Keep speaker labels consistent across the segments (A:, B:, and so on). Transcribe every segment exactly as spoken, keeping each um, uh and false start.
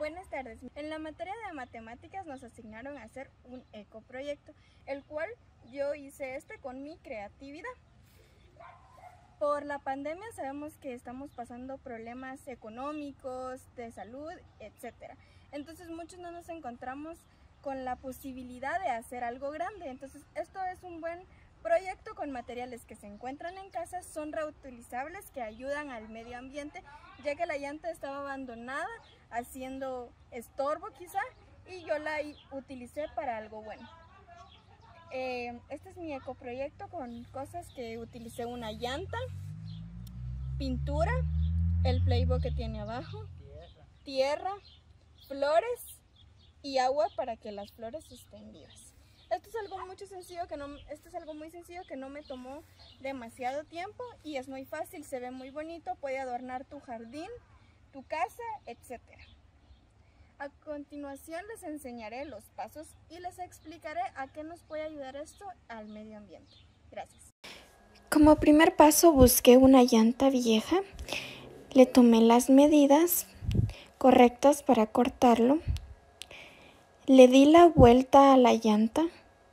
A: Buenas tardes. En la materia de matemáticas nos asignaron a hacer un ecoproyecto, el cual yo hice este con mi creatividad. Por la pandemia sabemos que estamos pasando problemas económicos, de salud, etcétera. Entonces muchos no nos encontramos con la posibilidad de hacer algo grande. Entonces esto es un buen proyecto con materiales que se encuentran en casa, son reutilizables, que ayudan al medio ambiente, ya que la llanta estaba abandonada, haciendo estorbo quizá, y yo la utilicé para algo bueno. Eh, este es mi ecoproyecto con cosas que utilicé: una llanta, pintura, el playbook que tiene abajo, tierra, tierra flores y agua para que las flores estén vivas. Esto es algo muy sencillo que no, esto es algo muy sencillo que no me tomó demasiado tiempo y es muy fácil, se ve muy bonito, puede adornar tu jardín, tu casa, etcétera. A continuación les enseñaré los pasos y les explicaré a qué nos puede ayudar esto al medio ambiente. Gracias.
B: Como primer paso busqué una llanta vieja, le tomé las medidas correctas para cortarlo, le di la vuelta a la llanta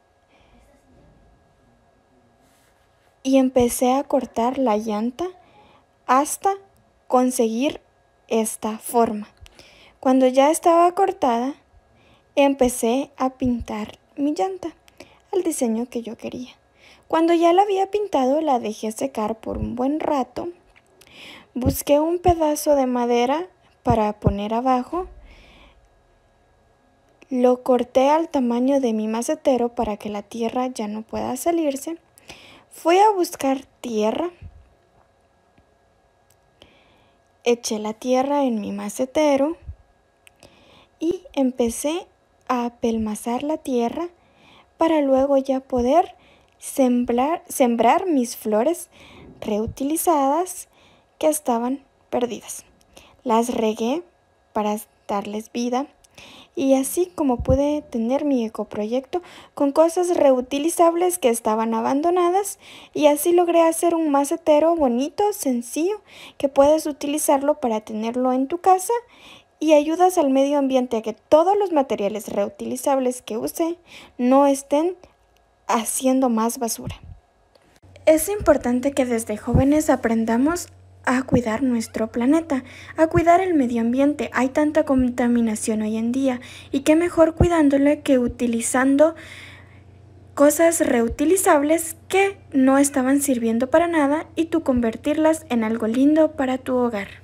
B: y empecé a cortar la llanta hasta conseguir esta forma. Cuando ya estaba cortada, empecé a pintar mi llanta al diseño que yo quería. Cuando ya la había pintado, la dejé secar por un buen rato. Busqué un pedazo de madera para poner abajo. Lo corté al tamaño de mi macetero para que la tierra ya no pueda salirse. Fui a buscar tierra. Eché la tierra en mi macetero y empecé a apelmazar la tierra para luego ya poder sembrar, sembrar mis flores reutilizadas que estaban perdidas. Las regué para darles vida y así como pude tener mi ecoproyecto con cosas reutilizables que estaban abandonadas, y así logré hacer un macetero bonito, sencillo, que puedes utilizarlo para tenerlo en tu casa y ayudas al medio ambiente a que todos los materiales reutilizables que usé no estén haciendo más basura. Es importante que desde jóvenes aprendamos a cuidar nuestro planeta, a cuidar el medio ambiente. Hay tanta contaminación hoy en día y qué mejor cuidándolo que utilizando cosas reutilizables que no estaban sirviendo para nada y tú convertirlas en algo lindo para tu hogar.